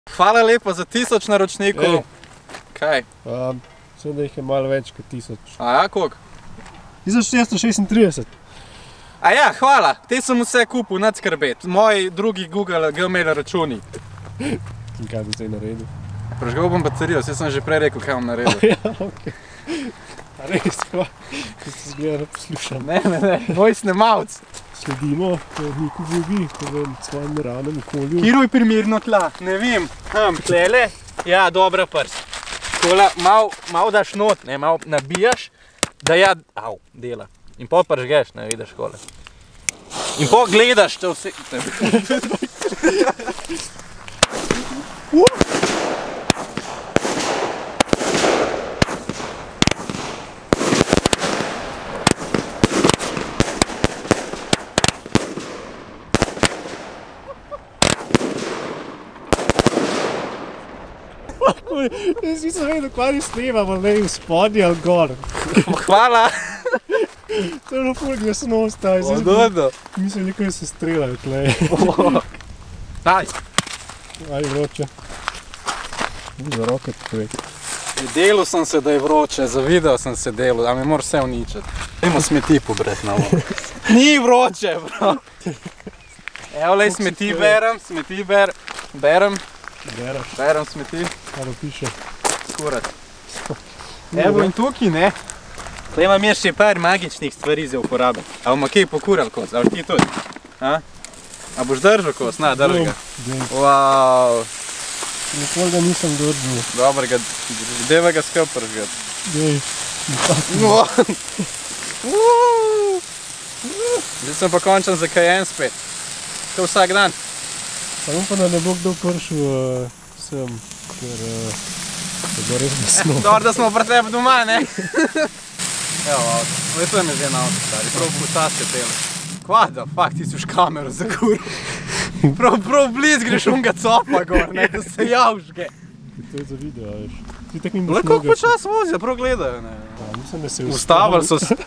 Hvala lepa za 1000 naročnikov. Kaj? Mislim, da jih je malo več kot 1000. A ja, koliko? 1636. A ja, hvala. Te sem vse kupil, nad skrbeti. Moji drugi Google Gmail računi. In kaj bi zdaj naredil? Prežgal bom baterijo, vse sem že prej rekel, kaj bom naredil. Ja, okej. A res, ko se zgleda, da poslušam. Ne, moj snemalc. Sledimo Niku Vugi v svojem naravnem okolju. Kiro je primirno tla? Ne vem. Tlele? Ja, dobra prst. Kola, mal daš not, ne, mal nabijaš, da ja, dela. In pol pržgeš, ne vidiš kole. In pol gledaš to vse. Jaz nisem vedel, kaj ne snemamo, ne v spodnji ali gor. Hvala. To je bilo ful glasnost, mislim, nekaj se streljajo tle. Daj. Aj vroče. Za roke človek. Delal sem se, da je vroče, zavidel sem se delal, a me mora vse uničiti. Dajmo smeti pobret na ovo. Ni vroče, bro. Evo, lej, smeti berem smeti. Kaj pa piše? Skurat. Evo in tukaj, ne? Tle imam jaz še par magičnih stvari za uporabiti. A bomo kaj pokural kos, ali ti tudi? A boš držal kos? Na, drži ga. Wow. Nikoli ga nisem držal. Dobar ga, deva ga skup pržgati. Dej. Zdaj sem pa končan za kajen spet. To vsak dan. Samo pa da ne bo kdo prišel sem, ker je bo res besno. Dobro, da smo pri tebi doma, ne? Evo avto. To je me že na avto, stari. Prav počasi tele. Kva da, fakt, ti si už kamero zakuril. Prav bliz greš unga copa gor, ne, da se javžge. To je za video, veš. Ti tak mi boš mogel. Koliko počas vozijo, prav gledajo, ne. Mislim, da se je ustavili so se.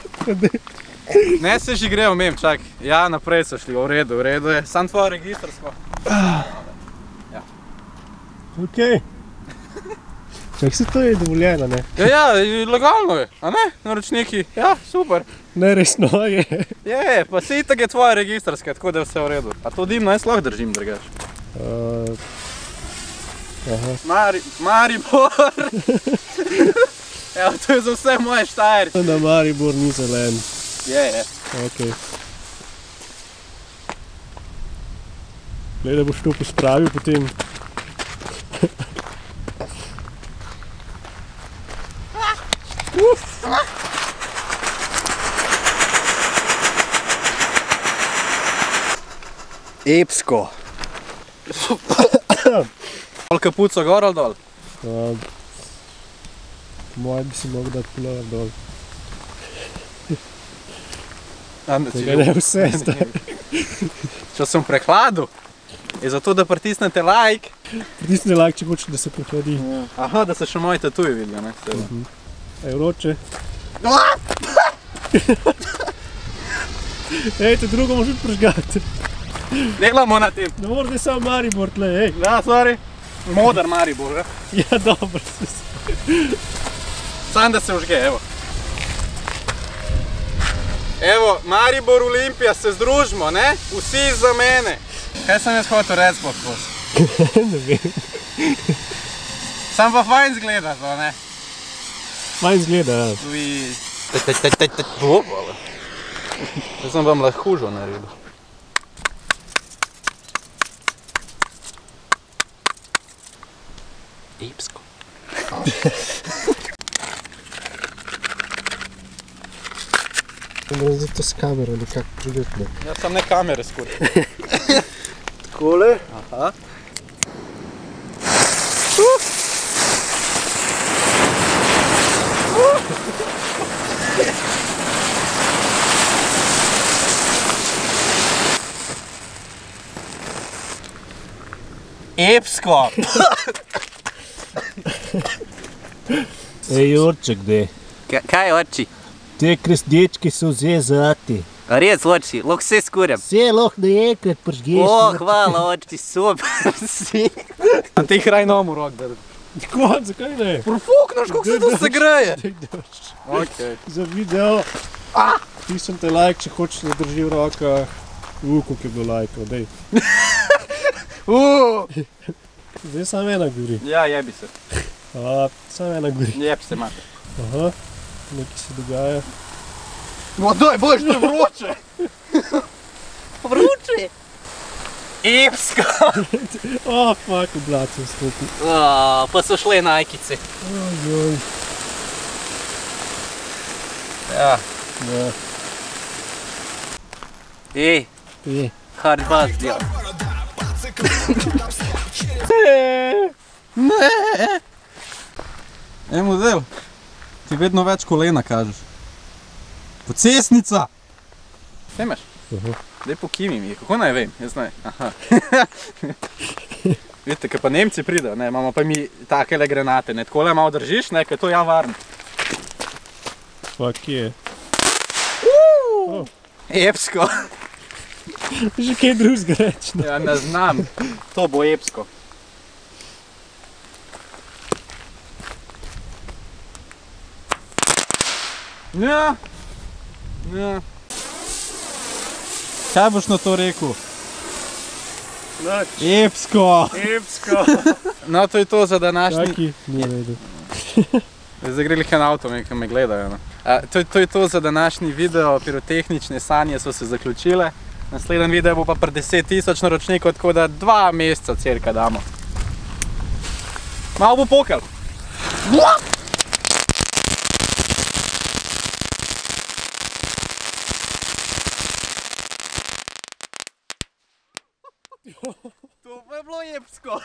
Ne se že grejo mem, čak. Ja, naprej so šli, v redu je. Sam tvoje registrsko. Ja. Okej. Čak se to je dovoljeno, ne? Ja, legalno je, a ne? Naročniki, ja, super. Neresno je. Je, pa se itak je tvoje registrske, tako da je vse v redu. A to dimno jaz lahko držim, drugač. Maribor! Evo, to je za vse moje Štajerče. Na Maribor ni zelen. Je. Okej. Glej, da boš to pospravil potem. Epsko. Pol kapuco gor ali dol? Moje bi si mogel dati pulover dol. Tega ne vse, Če sem v prehladu, je zato, da pritisnete like. Pritisnite like, če hočete, da se prehladi. Aha, da se še moji tatuji vidijo, ne? Ej, vroče. Ej, te drugo moraš tudi prežgati. Delamo na tem. Ne mora, da je samo Maribor tle, ej. Ja, sorry. Modar Maribor, ja? Ja, dobro se se. Sam da se užge, evo. Evo, Maribor, Olimpija, se združimo, ne? Vsi za mene. Kaj sem jaz hotel reči pod kos? Ne vem. Sam pa fajn zgleda to, ne? Fajn zgleda, ja. Jaz sem vam lahko hužo naredil. Epsko. Moram zdaj to s kamero nekako priletno. Jaz sem ne kamere skur. Takole. Aha. Epsko! Ej, Jurček, dej. Kaj, oči? Te krstečke so vse zati. Res, oči, lahko vse skurim. Vse lahko naenkrat pržgeš. O, hvala, oči, super si. A ti hraj nomu rok, da... Tako, zakaj ne? Profuknoš, kako se to segreje? Okay. Za video. Tisem te like, če hočeš, da drži v rokah. Koliko je bilo lajkov, dej. Zdaj samo ena gori. Ja, jebi se. Samo ena gori. Jeb se, mate. Aha, nekaj se dogaja. No, daj, boš, to je vroče. Vroče. Epsko. Fuck, oblacem stopi. Pa so šle najkice. Ojoj. Ja. Ej, hard bass djel. Ej, model, ti vedno več kolena kažeš. Pocesnica! Snemaš? Daj pokimi mi, kako naj vem? Jaz naj, aha. Vidite, kaj pa Nemci pridejo, ne, imamo pa mi takele granate, ne, takole malo držiš, ne, kaj to ja varno. Fuck je. Epsko. Že kaj drugega reči, ne? Ja, ne znam, to bo epsko. Ja. Ja. Kaj boš na to rekel? Nič. Epsko! Epsko! No, to je to za današnji... Čaki, ni redu. Zdaj gre lih en avto, ki me gledajo. To je to za današnji video, pirotehnične sanje so se zaključile. Naslednji video bo pa pri 10 000 naročnikov, tako da 2 meseca cirka damo. Malo bo pokel. To pa je bilo epsko.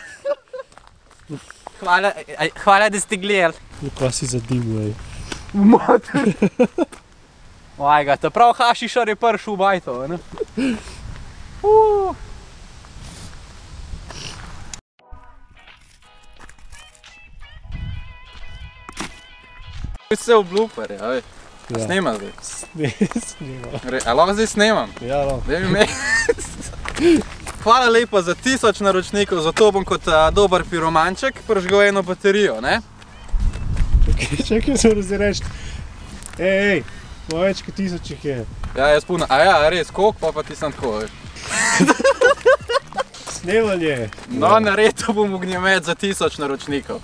Hvala, da ste gledali. Pa si zadimil, ej. Mater. Ojga, ta prav hašišar je prišel v bajto, ne? Vse v blooper, ja, veš. Snema zdaj. Snema. A lahko zdaj snemam? Ja, no. Daj mi me. Hvala lepa za 1000 naročnikov, zato bom kot dober piromanček prižgal eno baterijo, ne? Čakaj, se moram zdaj reči. Ej, več kot 1000 jih je. Ja, jaz puno. A ja, res, koliko pa ti sem tako, veš? Snemanje. No, naredil bom ognjemet za 1000 naročnikov.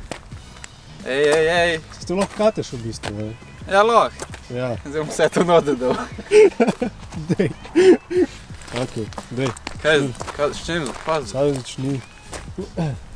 Ej. Se to lahko kateš v bistvu, ne? Ja, lahko. Ja. Zdaj bom vse to nodedal. Dej. Ok, dej. Kaj, s čem? Pazi. Samo začni.